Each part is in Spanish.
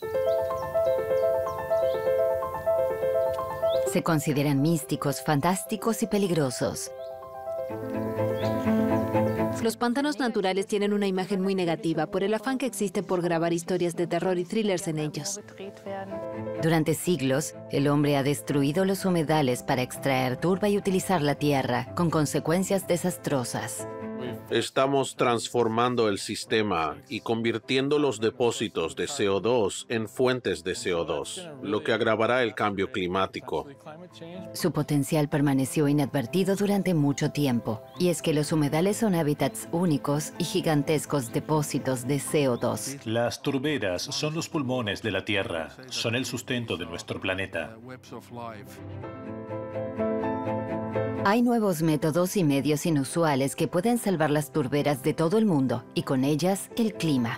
Se consideran místicos, fantásticos y peligrosos. Los pantanos naturales tienen una imagen muy negativa por el afán que existe por grabar historias de terror y thrillers en ellos. Durante siglos, el hombre ha destruido los humedales para extraer turba y utilizar la tierra, con consecuencias desastrosas. Estamos transformando el sistema y convirtiendo los depósitos de CO2 en fuentes de CO2, lo que agravará el cambio climático. Su potencial permaneció inadvertido durante mucho tiempo, y es que los humedales son hábitats únicos y gigantescos depósitos de CO2. Las turberas son los pulmones de la Tierra, son el sustento de nuestro planeta. Hay nuevos métodos y medios inusuales que pueden salvar las turberas de todo el mundo, y con ellas, el clima.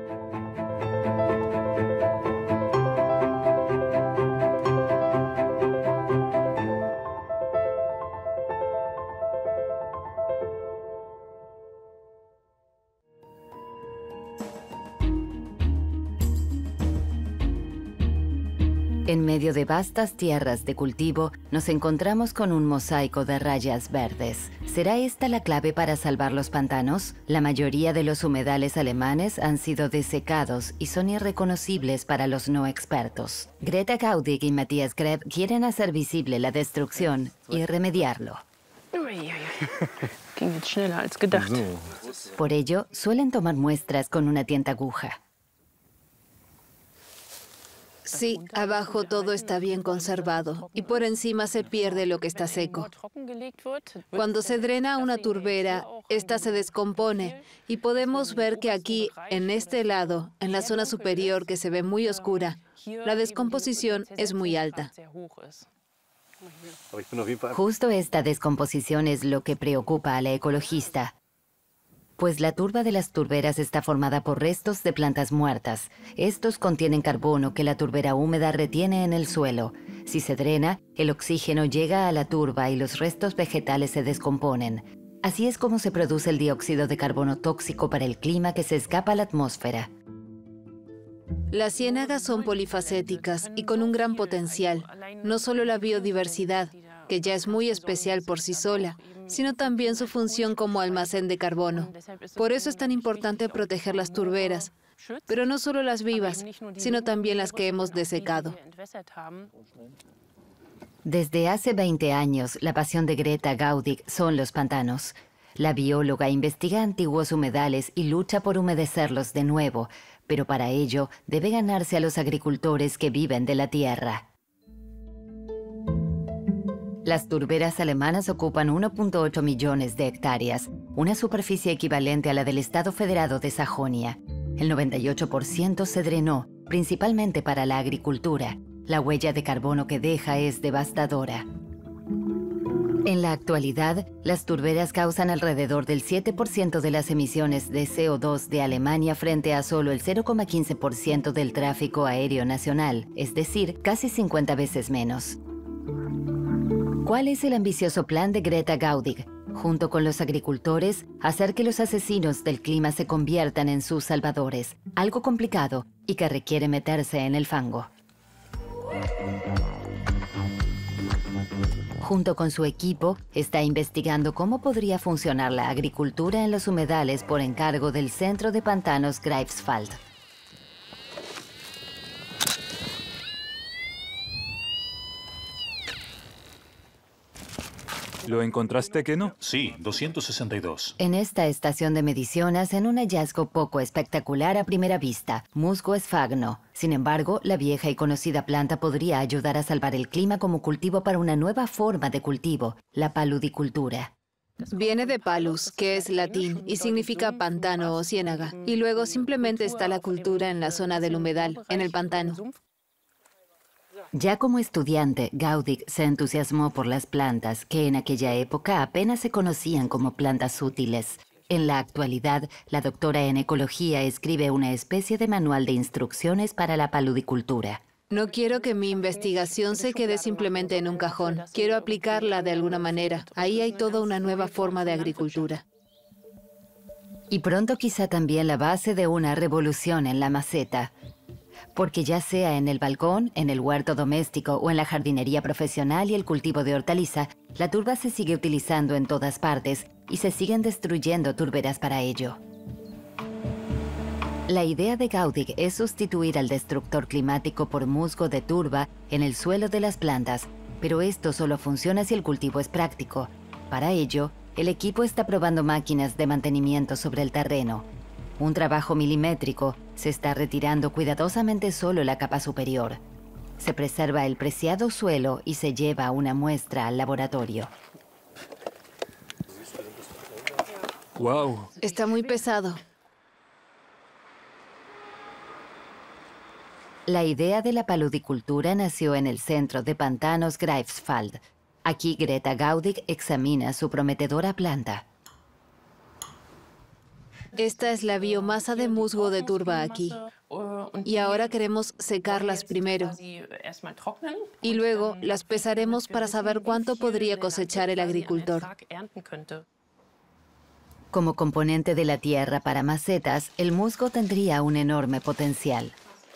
En medio de vastas tierras de cultivo, nos encontramos con un mosaico de rayas verdes. ¿Será esta la clave para salvar los pantanos? La mayoría de los humedales alemanes han sido desecados y son irreconocibles para los no expertos. Greta Gaudig y Matthias Greb quieren hacer visible la destrucción y remediarlo. Ging jetzt schneller als gedacht. Por ello, suelen tomar muestras con una tientaguja. Sí, abajo todo está bien conservado y por encima se pierde lo que está seco. Cuando se drena una turbera, esta se descompone y podemos ver que aquí, en este lado, en la zona superior que se ve muy oscura, la descomposición es muy alta. Justo esta descomposición es lo que preocupa a la ecologista, pues la turba de las turberas está formada por restos de plantas muertas. Estos contienen carbono que la turbera húmeda retiene en el suelo. Si se drena, el oxígeno llega a la turba y los restos vegetales se descomponen. Así es como se produce el dióxido de carbono tóxico para el clima que se escapa a la atmósfera. Las ciénagas son polifacéticas y con un gran potencial, no solo la biodiversidad, que ya es muy especial por sí sola, sino también su función como almacén de carbono. Por eso es tan importante proteger las turberas, pero no solo las vivas, sino también las que hemos desecado. Desde hace 20 años, la pasión de Greta Gaudig son los pantanos. La bióloga investiga antiguos humedales y lucha por humedecerlos de nuevo, pero para ello debe ganarse a los agricultores que viven de la tierra. Las turberas alemanas ocupan 1.8 millones de hectáreas, una superficie equivalente a la del Estado Federado de Sajonia. El 98% se drenó, principalmente para la agricultura. La huella de carbono que deja es devastadora. En la actualidad, las turberas causan alrededor del 7% de las emisiones de CO2 de Alemania frente a solo el 0,15% del tráfico aéreo nacional, es decir, casi 50 veces menos. ¿Cuál es el ambicioso plan de Greta Gaudig? Junto con los agricultores, hacer que los asesinos del clima se conviertan en sus salvadores, algo complicado y que requiere meterse en el fango. Junto con su equipo, está investigando cómo podría funcionar la agricultura en los humedales por encargo del Centro de Pantanos Greifswald. ¿Lo encontraste que no? Sí, 262. En esta estación de medición hacen un hallazgo poco espectacular a primera vista, musgo esfagno. Sin embargo, la vieja y conocida planta podría ayudar a salvar el clima como cultivo para una nueva forma de cultivo, la paludicultura. Viene de palus, que es latín y significa pantano o ciénaga, y luego simplemente está la cultura en la zona del humedal, en el pantano. Ya como estudiante, Gaudig se entusiasmó por las plantas, que en aquella época apenas se conocían como plantas útiles. En la actualidad, la doctora en ecología escribe una especie de manual de instrucciones para la paludicultura. No quiero que mi investigación se quede simplemente en un cajón. Quiero aplicarla de alguna manera. Ahí hay toda una nueva forma de agricultura. Y pronto quizá también la base de una revolución en la maceta. porque ya sea en el balcón, en el huerto doméstico o en la jardinería profesional y el cultivo de hortaliza, la turba se sigue utilizando en todas partes y se siguen destruyendo turberas para ello. La idea de Gaudig es sustituir al destructor climático por musgo de turba en el suelo de las plantas, pero esto solo funciona si el cultivo es práctico. Para ello, el equipo está probando máquinas de mantenimiento sobre el terreno. Un trabajo milimétrico, se está retirando cuidadosamente solo la capa superior. Se preserva el preciado suelo y se lleva una muestra al laboratorio. ¡Wow! Está muy pesado. La idea de la paludicultura nació en el centro de pantanos Greifswald. Aquí Greta Gaudig examina su prometedora planta. Esta es la biomasa de musgo de turba aquí. Y ahora queremos secarlas primero. Y luego las pesaremos para saber cuánto podría cosechar el agricultor. Como componente de la tierra para macetas, el musgo tendría un enorme potencial.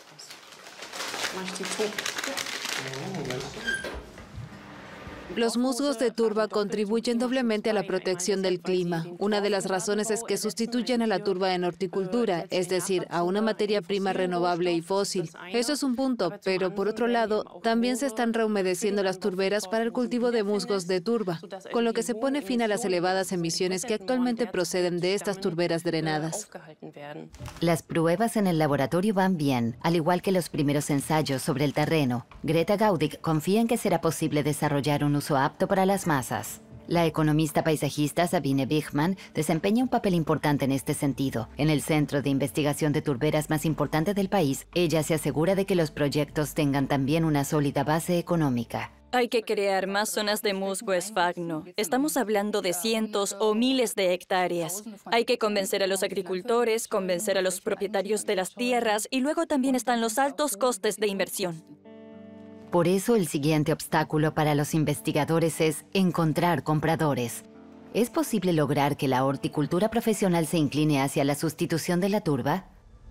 Los musgos de turba contribuyen doblemente a la protección del clima. Una de las razones es que sustituyen a la turba en horticultura, es decir, a una materia prima renovable y fósil. Eso es un punto, pero por otro lado, también se están rehumedeciendo las turberas para el cultivo de musgos de turba, con lo que se pone fin a las elevadas emisiones que actualmente proceden de estas turberas drenadas. Las pruebas en el laboratorio van bien, al igual que los primeros ensayos sobre el terreno. Greta Gaudig confía en que será posible desarrollar un uso apto para las masas. La economista paisajista Sabine Wichmann desempeña un papel importante en este sentido. En el centro de investigación de turberas más importante del país, ella se asegura de que los proyectos tengan también una sólida base económica. Hay que crear más zonas de musgo esfagno. Estamos hablando de cientos o miles de hectáreas. Hay que convencer a los agricultores, convencer a los propietarios de las tierras y luego también están los altos costes de inversión. Por eso el siguiente obstáculo para los investigadores es encontrar compradores. ¿Es posible lograr que la horticultura profesional se incline hacia la sustitución de la turba?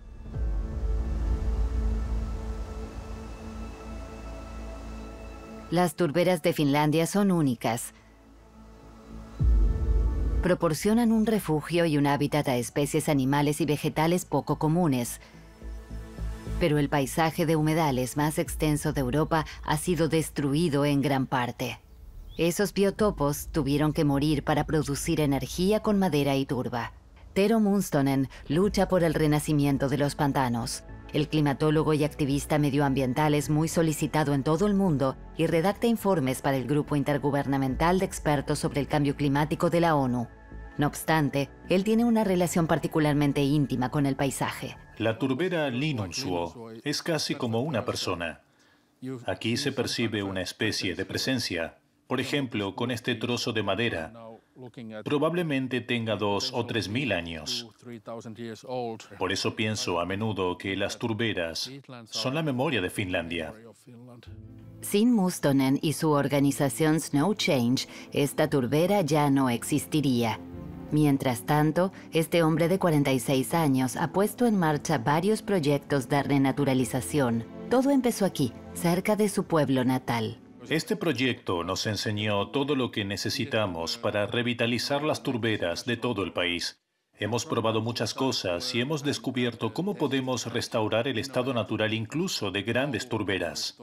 Las turberas de Finlandia son únicas. Proporcionan un refugio y un hábitat a especies animales y vegetales poco comunes. Pero el paisaje de humedales más extenso de Europa ha sido destruido en gran parte. Esos biotopos tuvieron que morir para producir energía con madera y turba. Tero Munstonen lucha por el renacimiento de los pantanos. El climatólogo y activista medioambiental es muy solicitado en todo el mundo y redacta informes para el Grupo Intergubernamental de Expertos sobre el Cambio Climático de la ONU. No obstante, él tiene una relación particularmente íntima con el paisaje. La turbera Linumsuo es casi como una persona. Aquí se percibe una especie de presencia. Por ejemplo, con este trozo de madera. Probablemente tenga 2.000 o 3.000 años. Por eso pienso a menudo que las turberas son la memoria de Finlandia. Sin Mustonen y su organización Snow Change, esta turbera ya no existiría. Mientras tanto, este hombre de 46 años ha puesto en marcha varios proyectos de renaturalización. Todo empezó aquí, cerca de su pueblo natal. Este proyecto nos enseñó todo lo que necesitamos para revitalizar las turberas de todo el país. Hemos probado muchas cosas y hemos descubierto cómo podemos restaurar el estado natural incluso de grandes turberas.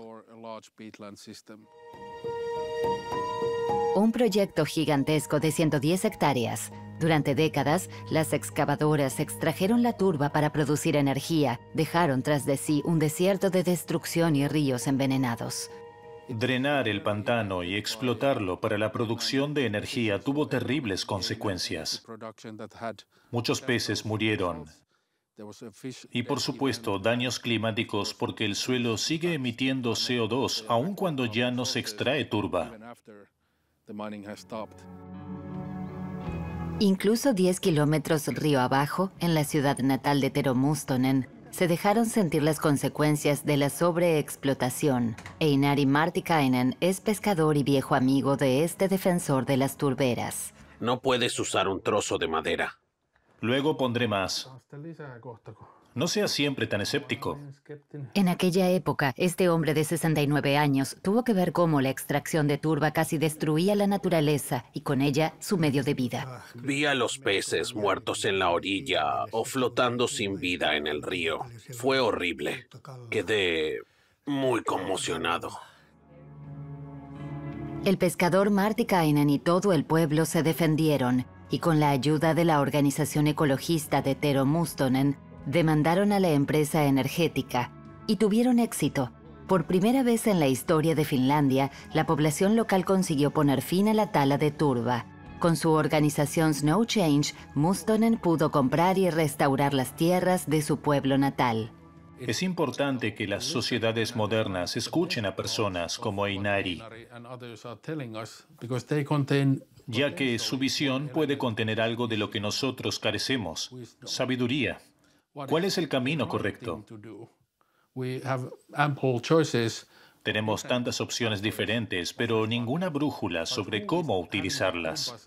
Un proyecto gigantesco de 110 hectáreas. Durante décadas, las excavadoras extrajeron la turba para producir energía, dejaron tras de sí un desierto de destrucción y ríos envenenados. Drenar el pantano y explotarlo para la producción de energía tuvo terribles consecuencias. Muchos peces murieron. Y por supuesto, daños climáticos porque el suelo sigue emitiendo CO2 aun cuando ya no se extrae turba. Incluso 10 kilómetros río abajo, en la ciudad natal de Tero Mustonen, se dejaron sentir las consecuencias de la sobreexplotación. Einari Martikainen es pescador y viejo amigo de este defensor de las turberas. No puedes usar un trozo de madera. Luego pondré más. No seas siempre tan escéptico. En aquella época, este hombre de 69 años tuvo que ver cómo la extracción de turba casi destruía la naturaleza y con ella su medio de vida. Vi a los peces muertos en la orilla o flotando sin vida en el río. Fue horrible. Quedé muy conmocionado. El pescador Marty Kainan y todo el pueblo se defendieron y con la ayuda de la organización ecologista de Tero Mustonen, demandaron a la empresa energética y tuvieron éxito. Por primera vez en la historia de Finlandia, la población local consiguió poner fin a la tala de turba. Con su organización Snow Change, Mustonen pudo comprar y restaurar las tierras de su pueblo natal. Es importante que las sociedades modernas escuchen a personas como Einari, ya que su visión puede contener algo de lo que nosotros carecemos: sabiduría. ¿Cuál es el camino correcto? Tenemos tantas opciones diferentes, pero ninguna brújula sobre cómo utilizarlas.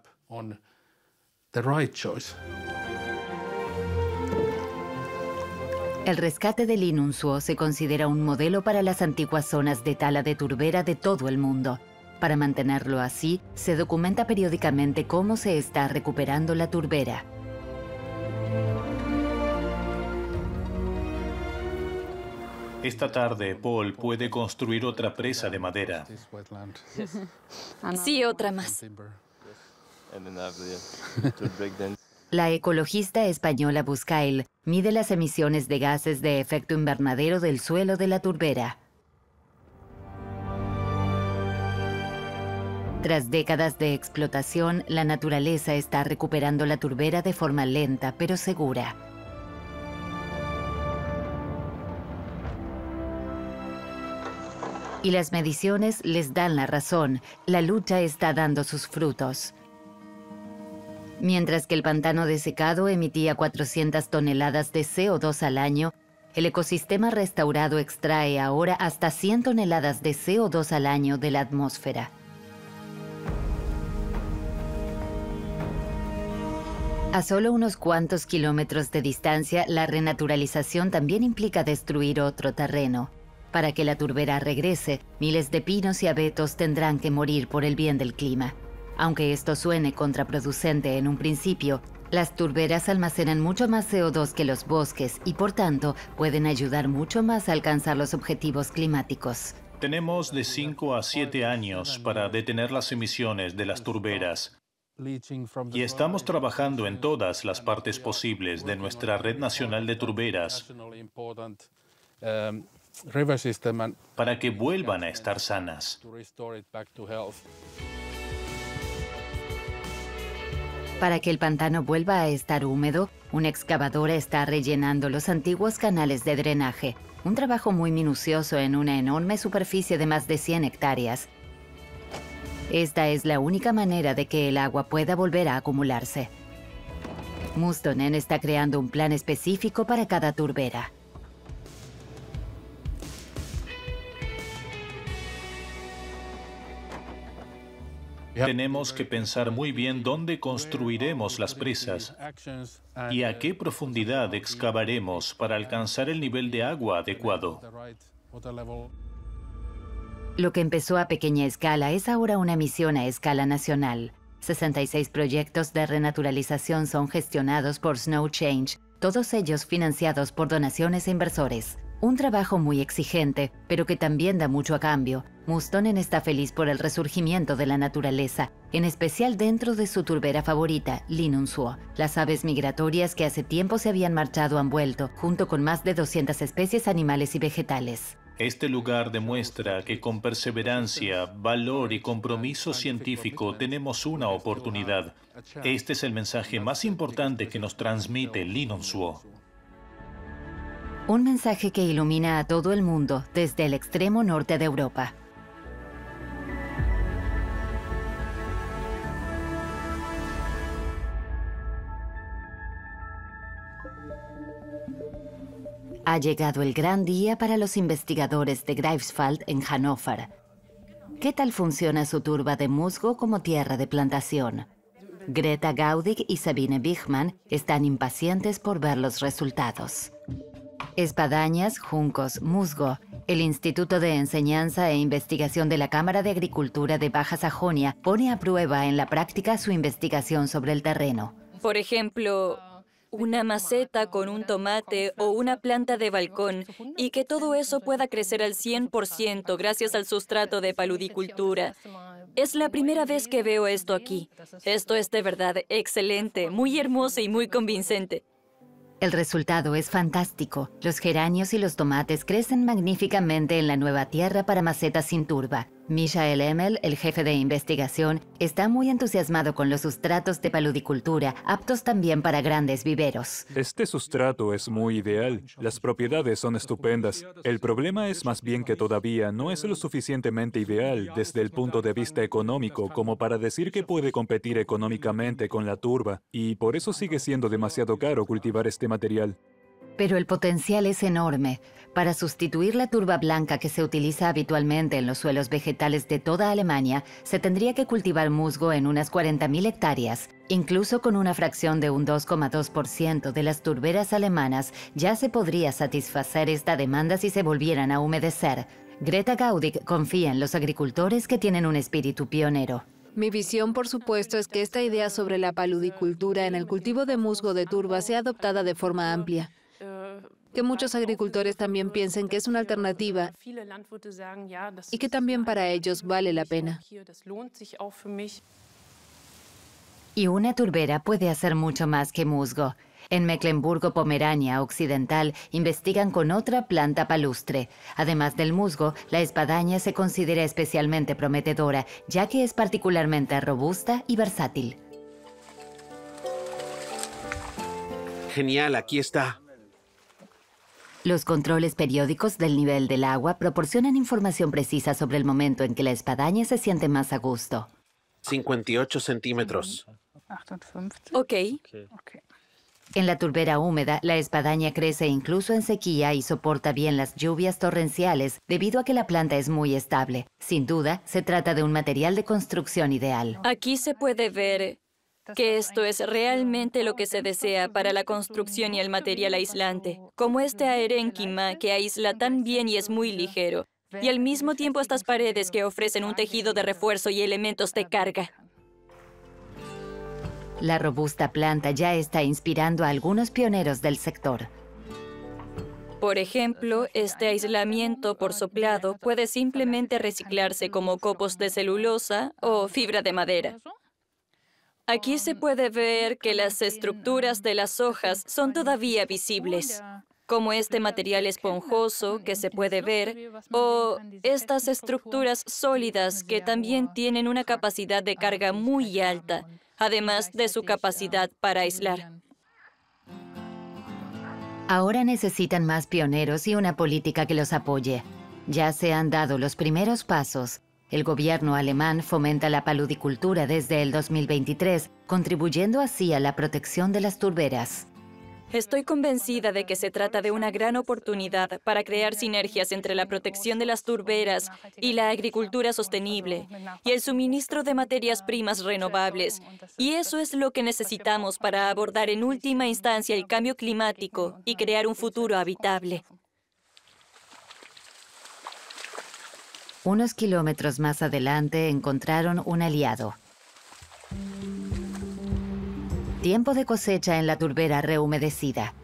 El rescate del Linunsuo se considera un modelo para las antiguas zonas de tala de turbera de todo el mundo. Para mantenerlo así, se documenta periódicamente cómo se está recuperando la turbera. Esta tarde, Paul puede construir otra presa de madera. Sí, otra más. La ecologista española Buscail mide las emisiones de gases de efecto invernadero del suelo de la turbera. Tras décadas de explotación, la naturaleza está recuperando la turbera de forma lenta pero segura. Y las mediciones les dan la razón. La lucha está dando sus frutos. Mientras que el pantano desecado emitía 400 toneladas de CO2 al año, el ecosistema restaurado extrae ahora hasta 100 toneladas de CO2 al año de la atmósfera. A solo unos cuantos kilómetros de distancia, la renaturalización también implica destruir otro terreno. Para que la turbera regrese, miles de pinos y abetos tendrán que morir por el bien del clima. Aunque esto suene contraproducente en un principio, las turberas almacenan mucho más CO2 que los bosques y, por tanto, pueden ayudar mucho más a alcanzar los objetivos climáticos. Tenemos de 5 a 7 años para detener las emisiones de las turberas. Y estamos trabajando en todas las partes posibles de nuestra red nacional de turberas para que vuelvan a estar sanas. Para que el pantano vuelva a estar húmedo, una excavadora está rellenando los antiguos canales de drenaje. Un trabajo muy minucioso en una enorme superficie de más de 100 hectáreas. Esta es la única manera de que el agua pueda volver a acumularse. Mustonen está creando un plan específico para cada turbera. Tenemos que pensar muy bien dónde construiremos las presas y a qué profundidad excavaremos para alcanzar el nivel de agua adecuado. Lo que empezó a pequeña escala es ahora una misión a escala nacional. 66 proyectos de renaturalización son gestionados por Snow Change, todos ellos financiados por donaciones e inversores. Un trabajo muy exigente, pero que también da mucho a cambio. Mustonen está feliz por el resurgimiento de la naturaleza, en especial dentro de su turbera favorita, Linunsuo. Las aves migratorias que hace tiempo se habían marchado han vuelto, junto con más de 200 especies animales y vegetales. Este lugar demuestra que con perseverancia, valor y compromiso científico tenemos una oportunidad. Este es el mensaje más importante que nos transmite Linunsuo. Un mensaje que ilumina a todo el mundo desde el extremo norte de Europa. Ha llegado el gran día para los investigadores de Greifswald en Hannover. ¿Qué tal funciona su turba de musgo como tierra de plantación? Greta Gaudig y Sabine Wichmann están impacientes por ver los resultados. Espadañas, juncos, musgo. El Instituto de Enseñanza e Investigación de la Cámara de Agricultura de Baja Sajonia pone a prueba en la práctica su investigación sobre el terreno. Por ejemplo, una maceta con un tomate o una planta de balcón, y que todo eso pueda crecer al 100% gracias al sustrato de paludicultura. Es la primera vez que veo esto aquí. Esto es de verdad excelente, muy hermoso y muy convincente. El resultado es fantástico. Los geranios y los tomates crecen magníficamente en la nueva tierra para macetas sin turba. Mishael Emel, el jefe de investigación, está muy entusiasmado con los sustratos de paludicultura, aptos también para grandes viveros. Este sustrato es muy ideal. Las propiedades son estupendas. El problema es más bien que todavía no es lo suficientemente ideal desde el punto de vista económico como para decir que puede competir económicamente con la turba, y por eso sigue siendo demasiado caro cultivar este material. Pero el potencial es enorme. Para sustituir la turba blanca que se utiliza habitualmente en los suelos vegetales de toda Alemania, se tendría que cultivar musgo en unas 40.000 hectáreas. Incluso con una fracción de un 2,2% de las turberas alemanas, ya se podría satisfacer esta demanda si se volvieran a humedecer. Greta Gaudig confía en los agricultores que tienen un espíritu pionero. Mi visión, por supuesto, es que esta idea sobre la paludicultura en el cultivo de musgo de turba sea adoptada de forma amplia. Que muchos agricultores también piensen que es una alternativa y que también para ellos vale la pena. Y una turbera puede hacer mucho más que musgo. En Mecklemburgo-Pomerania Occidental investigan con otra planta palustre. Además del musgo, la espadaña se considera especialmente prometedora, ya que es particularmente robusta y versátil. Genial, aquí está. Los controles periódicos del nivel del agua proporcionan información precisa sobre el momento en que la espadaña se siente más a gusto. 58 centímetros. Ok. En la turbera húmeda, la espadaña crece incluso en sequía y soporta bien las lluvias torrenciales debido a que la planta es muy estable. Sin duda, se trata de un material de construcción ideal. Aquí se puede ver que esto es realmente lo que se desea para la construcción y el material aislante, como este aerénquima que aísla tan bien y es muy ligero, y al mismo tiempo estas paredes que ofrecen un tejido de refuerzo y elementos de carga. La robusta planta ya está inspirando a algunos pioneros del sector. Por ejemplo, este aislamiento por soplado puede simplemente reciclarse como copos de celulosa o fibra de madera. Aquí se puede ver que las estructuras de las hojas son todavía visibles, como este material esponjoso que se puede ver, o estas estructuras sólidas que también tienen una capacidad de carga muy alta, además de su capacidad para aislar. Ahora necesitan más pioneros y una política que los apoye. Ya se han dado los primeros pasos. El gobierno alemán fomenta la paludicultura desde el 2023, contribuyendo así a la protección de las turberas. Estoy convencida de que se trata de una gran oportunidad para crear sinergias entre la protección de las turberas y la agricultura sostenible y el suministro de materias primas renovables. Y eso es lo que necesitamos para abordar en última instancia el cambio climático y crear un futuro habitable. Unos kilómetros más adelante encontraron un aliado. Tiempo de cosecha en la turbera rehumedecida.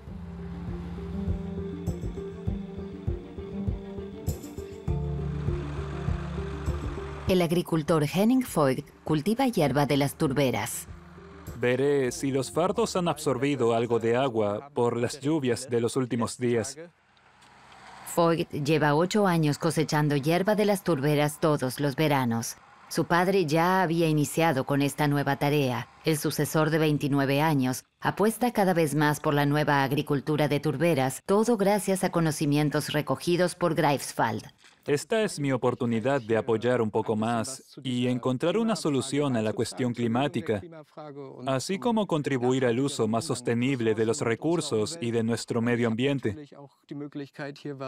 El agricultor Henning Voigt cultiva hierba de las turberas. Veré si los fardos han absorbido algo de agua por las lluvias de los últimos días. Voigt lleva 8 años cosechando hierba de las turberas todos los veranos. Su padre ya había iniciado con esta nueva tarea. El sucesor de 29 años apuesta cada vez más por la nueva agricultura de turberas, todo gracias a conocimientos recogidos por Greifswald. Esta es mi oportunidad de apoyar un poco más y encontrar una solución a la cuestión climática, así como contribuir al uso más sostenible de los recursos y de nuestro medio ambiente.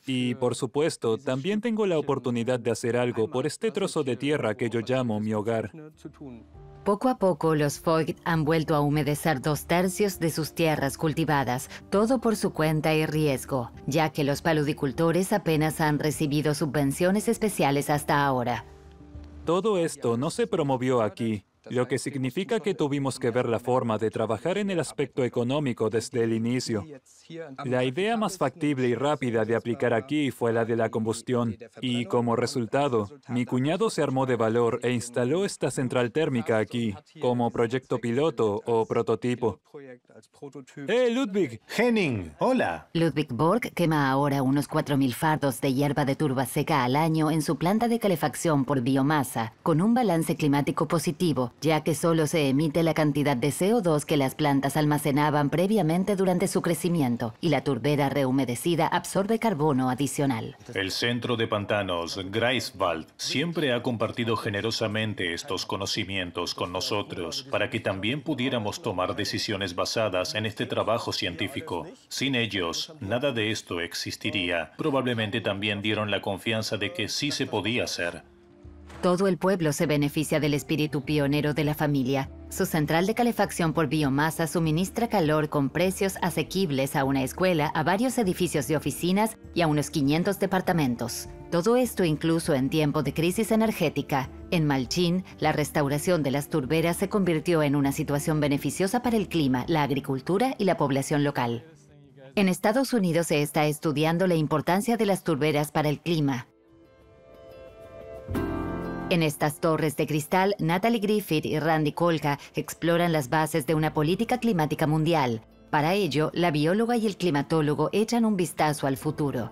Y, por supuesto, también tengo la oportunidad de hacer algo por este trozo de tierra que yo llamo mi hogar. Poco a poco, los Voigt han vuelto a humedecer 2/3 de sus tierras cultivadas, todo por su cuenta y riesgo, ya que los paludicultores apenas han recibido subvenciones especiales hasta ahora. Todo esto no se promovió aquí, lo que significa que tuvimos que ver la forma de trabajar en el aspecto económico desde el inicio. La idea más factible y rápida de aplicar aquí fue la de la combustión, y como resultado, mi cuñado se armó de valor e instaló esta central térmica aquí, como proyecto piloto o prototipo. Ludwig! Henning, hola. Ludwig Borg quema ahora unos 4.000 fardos de hierba de turba seca al año en su planta de calefacción por biomasa, con un balance climático positivo, ya que solo se emite la cantidad de CO2 que las plantas almacenaban previamente durante su crecimiento, y la turbera rehumedecida absorbe carbono adicional. El centro de pantanos, Greifswald, siempre ha compartido generosamente estos conocimientos con nosotros para que también pudiéramos tomar decisiones basadas en este trabajo científico. Sin ellos, nada de esto existiría. Probablemente también dieron la confianza de que sí se podía hacer. Todo el pueblo se beneficia del espíritu pionero de la familia. Su central de calefacción por biomasa suministra calor con precios asequibles a una escuela, a varios edificios de oficinas y a unos 500 departamentos. Todo esto incluso en tiempo de crisis energética. En Malchin, la restauración de las turberas se convirtió en una situación beneficiosa para el clima, la agricultura y la población local. En Estados Unidos se está estudiando la importancia de las turberas para el clima. En estas torres de cristal, Natalie Griffith y Randy Kolka exploran las bases de una política climática mundial. Para ello, la bióloga y el climatólogo echan un vistazo al futuro.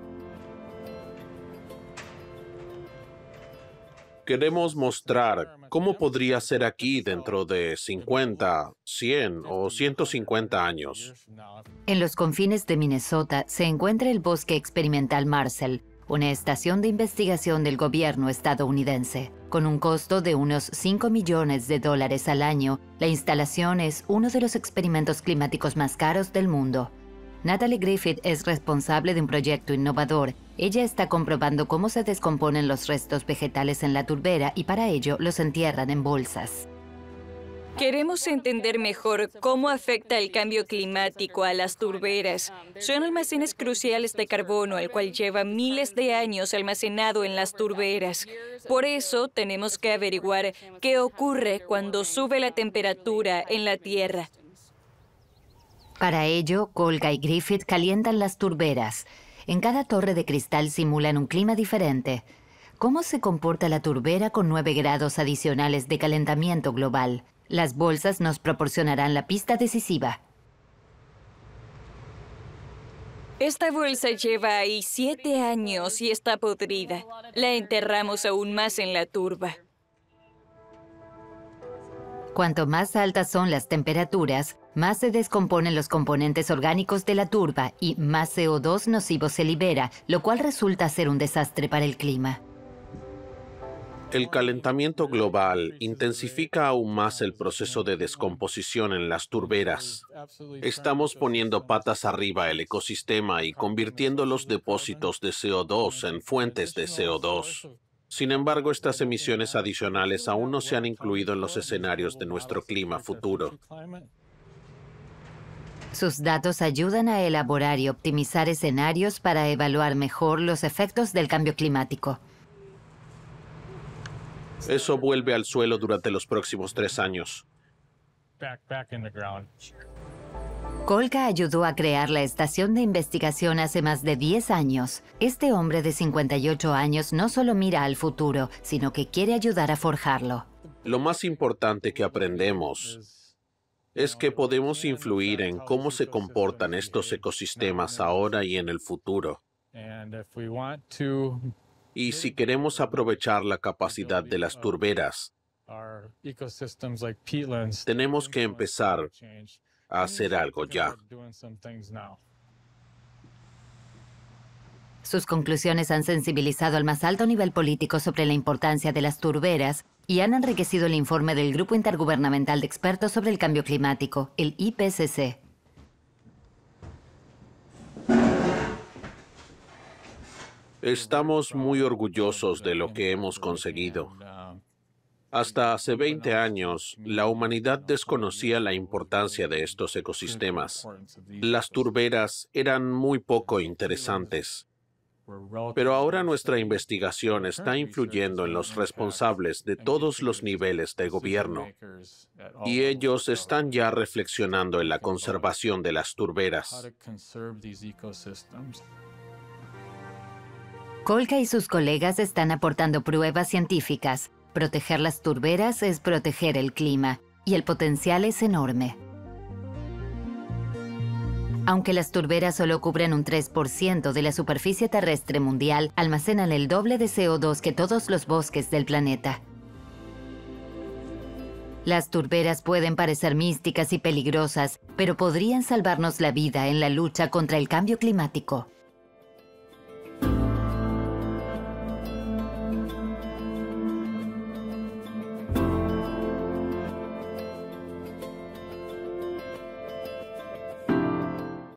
Queremos mostrar cómo podría ser aquí dentro de 50, 100 o 150 años. En los confines de Minnesota se encuentra el Bosque Experimental Marcel, una estación de investigación del gobierno estadounidense. Con un costo de unos $5 millones al año, la instalación es uno de los experimentos climáticos más caros del mundo. Natalie Griffith es responsable de un proyecto innovador. Ella está comprobando cómo se descomponen los restos vegetales en la turbera y para ello los entierran en bolsas. Queremos entender mejor cómo afecta el cambio climático a las turberas. Son almacenes cruciales de carbono, el cual lleva miles de años almacenado en las turberas. Por eso tenemos que averiguar qué ocurre cuando sube la temperatura en la Tierra. Para ello, Kolka y Griffith calientan las turberas. En cada torre de cristal simulan un clima diferente. ¿Cómo se comporta la turbera con 9 grados adicionales de calentamiento global? Las bolsas nos proporcionarán la pista decisiva. Esta bolsa lleva ahí 7 años y está podrida. La enterramos aún más en la turba. Cuanto más altas son las temperaturas, más se descomponen los componentes orgánicos de la turba y más CO2 nocivo se libera, lo cual resulta ser un desastre para el clima. El calentamiento global intensifica aún más el proceso de descomposición en las turberas. Estamos poniendo patas arriba el ecosistema y convirtiendo los depósitos de CO2 en fuentes de CO2. Sin embargo, estas emisiones adicionales aún no se han incluido en los escenarios de nuestro clima futuro. Sus datos ayudan a elaborar y optimizar escenarios para evaluar mejor los efectos del cambio climático. Eso vuelve al suelo durante los próximos 3 años. Kolka ayudó a crear la estación de investigación hace más de 10 años. Este hombre de 58 años no solo mira al futuro, sino que quiere ayudar a forjarlo. Lo más importante que aprendemos es que podemos influir en cómo se comportan estos ecosistemas ahora y en el futuro. Y si queremos aprovechar la capacidad de las turberas, tenemos que empezar a hacer algo ya. Sus conclusiones han sensibilizado al más alto nivel político sobre la importancia de las turberas y han enriquecido el informe del Grupo Intergubernamental de Expertos sobre el Cambio Climático, el IPCC. Estamos muy orgullosos de lo que hemos conseguido. Hasta hace 20 años, la humanidad desconocía la importancia de estos ecosistemas. Las turberas eran muy poco interesantes. Pero ahora nuestra investigación está influyendo en los responsables de todos los niveles de gobierno, y ellos están ya reflexionando en la conservación de las turberas. Kolka y sus colegas están aportando pruebas científicas. Proteger las turberas es proteger el clima, y el potencial es enorme. Aunque las turberas solo cubren un 3% de la superficie terrestre mundial, almacenan el doble de CO2 que todos los bosques del planeta. Las turberas pueden parecer místicas y peligrosas, pero podrían salvarnos la vida en la lucha contra el cambio climático.